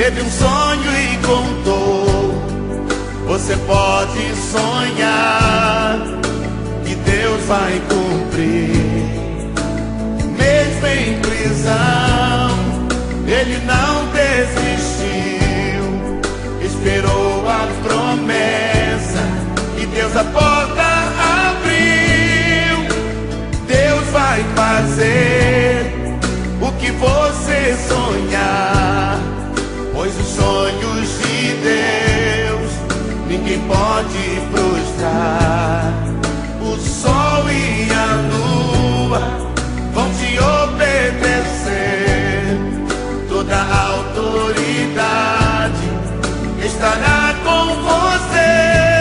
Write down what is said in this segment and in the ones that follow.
teve um sonho e contou. Você pode sonhar que Deus vai cumprir. Mesmo em prisão, ele não desistiu. Esperou a promessa e Deus a porta abriu. Deus vai fazer o que você sonhar, pois os sonhos de Deus ninguém pode frustrar. O sol e a lua vão te obedecer. Toda a autoridade estará com você.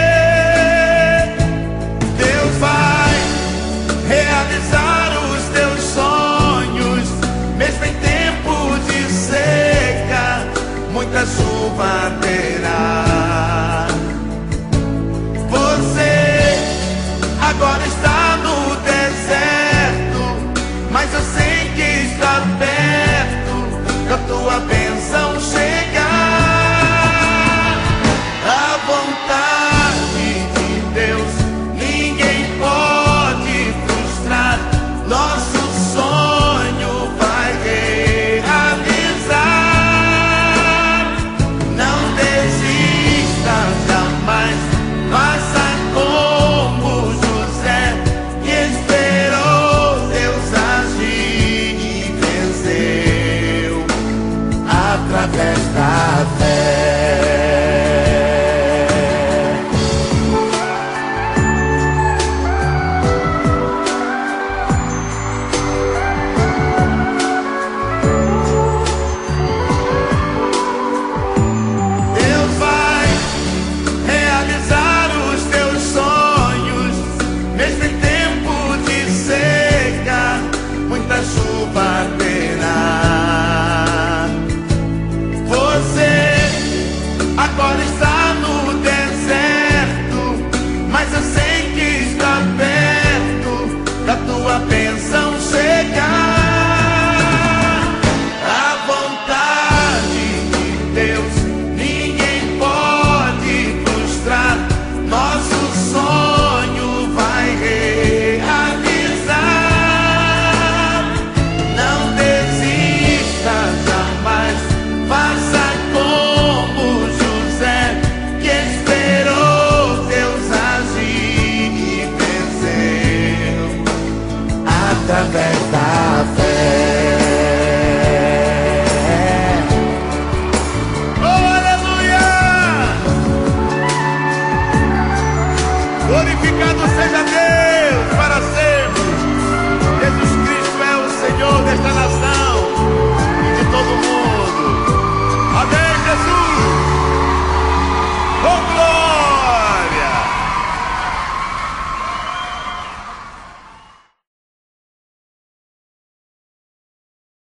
Deus vai realizar os teus sonhos, mesmo em tempo de seca, muita chuva terá. Você agora está no deserto, mas eu sei que está perto da tua bênção chegar. A vontade de Deus ninguém pode frustrar. Nosso sonho vai realizar. Não desista jamais, faça como José, que esperou Deus agir e venceu através da fé.